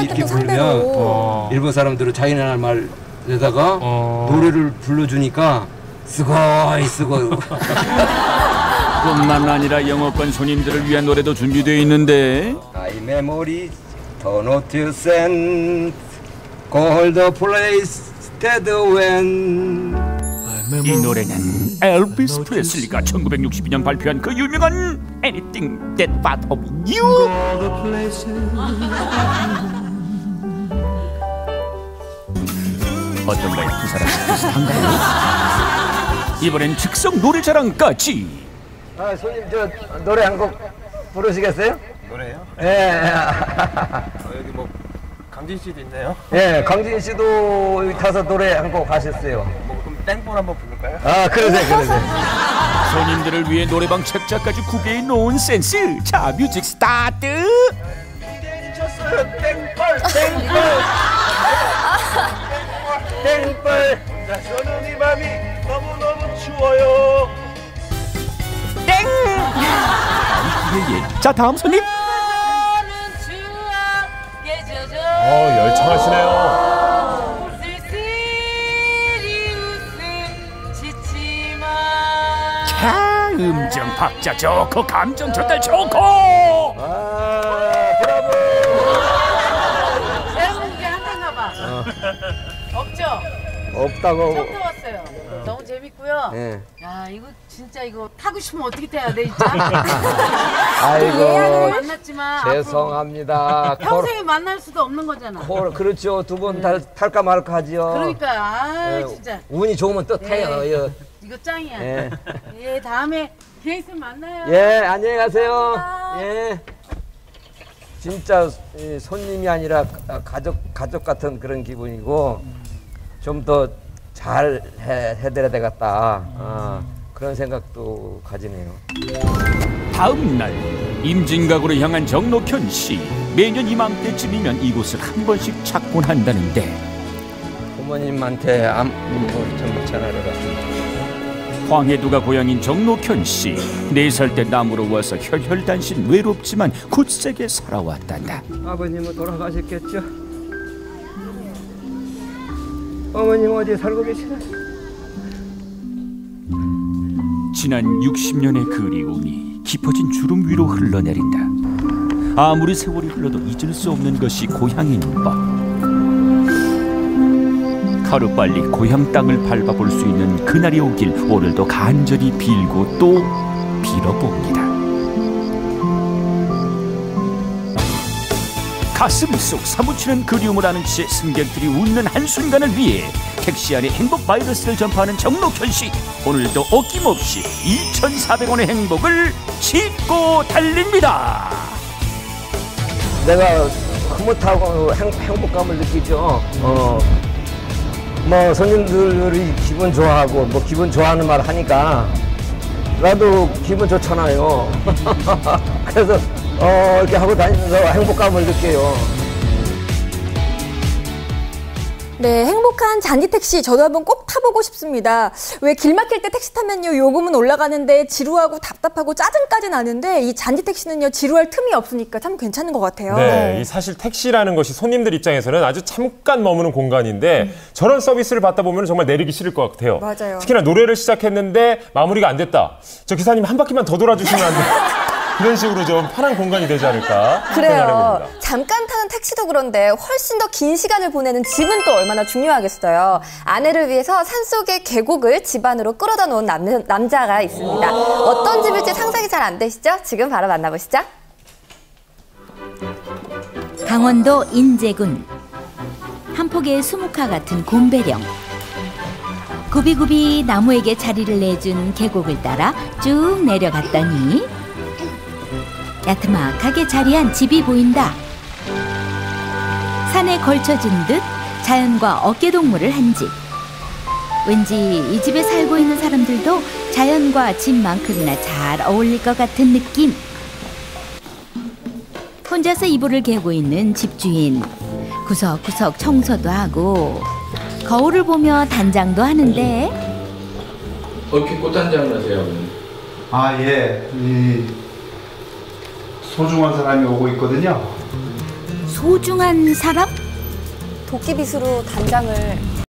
이렇게 부르면 일본 사람들은 자기네 말에다가 노래를 불러주니까 스고이 스고이. 뿐만 아니라 영어권 손님들을 위한 노래도 준비되어 있는데 I memory not to send call the place that when. 이 노래는 엘비스 프레슬리가 1962년 발표한 그 유명한 Anything That Part of You. 어떤가요? 두 사람이 비슷한가요? 이번엔 즉석 노래자랑까지. 손님 저 노래 한 곡 부르시겠어요? 노래요? 예. 여기 뭐 강진 씨도 있네요. 예, 강진 씨도 여기 타서 노래 한 곡 하셨어요. 뭐 그럼 땡볼 한번 부를까요? 아, 그러세요. 손님들을 위해 노래방 책자까지 구비해 놓은 센스. 자, 뮤직 스타트. 이제 쳤어요. 땡볼. 자, 저는 이 밤이 너무너무 추워요. 땡. 자, 다음 손님. 열창하시네요. 자, 음정 박자 좋고 감정 전달 좋고. 브라보. 여러분 이제 한단가 봐. 없죠? 없다고. 처음 들어왔어요. 너무 재밌고요. 예. 야, 이거 진짜 이거 타고 싶으면 어떻게 타야 돼, 진짜? 아이고. 만났지만 죄송합니다. 평생에 만날 수도 없는 거잖아. 그렇죠. 두 번 탈까 말까 하지요. 그러니까 예, 진짜 운이 좋으면 또 타요. 예. 이거 짱이야. 예. 예, 다음에 기회 있으면 만나요. 예, 안녕히 가세요. 예. 진짜 손님이 아니라 가족 같은 그런 기분이고 좀 더 잘 해드려야 되겠다. 그런 생각도 가지네요. 다음 날 임진각으로 향한 정록현 씨. 매년 이맘때쯤이면 이곳을 한 번씩 찾곤 한다는데 부모님한테 안부 전부 전하러 갔습니다. 황해도가 고향인 정록현 씨. 4살 때 남으로 와서 혈혈단신 외롭지만 굳세게 살아왔단다. 아버님은 돌아가셨겠죠? 어머님 어디에 살고 계시나? 지난 60년의 그리움이 깊어진 주름 위로 흘러내린다. 아무리 세월이 흘러도 잊을 수 없는 것이 고향인 법. 하루빨리 고향 땅을 밟아볼 수 있는 그날이 오길 오늘도 간절히 빌고 또 빌어봅니다. 가슴 속 사무치는 그리움을 아는 채 승객들이 웃는 한순간을 위해 택시 안에 행복 바이러스를 전파하는 정록현 씨. 오늘도 어김없이 2,400원의 행복을 싣고 달립니다. 내가 흐뭇하고 행복감을 느끼죠. 뭐 손님들이 기분 좋아하고 뭐 기분 좋아하는 말 하니까 나도 기분 좋잖아요. 그래서 이렇게 하고 다니면서 행복감을 느껴요. 네, 행복한 잔디택시 저도 한번 꼭 타보고 싶습니다. 왜 길 막힐 때 택시 타면요 요금은 올라가는데 지루하고 답답하고 짜증까지 나는데 이 잔디택시는요 지루할 틈이 없으니까 참 괜찮은 것 같아요. 네, 이 사실 택시라는 것이 손님들 입장에서는 아주 잠깐 머무는 공간인데 저런 서비스를 받다 보면 정말 내리기 싫을 것 같아요. 맞아요. 특히나 노래를 시작했는데 마무리가 안 됐다. 저 기사님 한 바퀴만 더 돌아주시면 안 돼요? 그런 식으로 좀 편한 공간이 되지 않을까 그래요. 생각해봅니다. 잠깐 타는 택시도 그런데 훨씬 더 긴 시간을 보내는 집은 또 얼마나 중요하겠어요. 아내를 위해서 산속의 계곡을 집안으로 끌어다 놓은 남자가 있습니다. 어떤 집일지 상상이 잘 안 되시죠? 지금 바로 만나보시죠. 강원도 인제군. 한 폭의 수묵화 같은 곰배령. 굽이굽이 나무에게 자리를 내준 계곡을 따라 쭉 내려갔더니 야트막하게 자리한 집이 보인다. 산에 걸쳐진 듯 자연과 어깨동무를 한 집. 왠지 이 집에 살고 있는 사람들도 자연과 집만큼이나 잘 어울릴 것 같은 느낌. 혼자서 이불을 개고 있는 집주인. 구석구석 청소도 하고 거울을 보며 단장도 하는데 이렇게 꽃단장을 하세요? 아, 예. 소중한 사람이 오고 있거든요. 소중한 사람? 도끼빗으로 단장을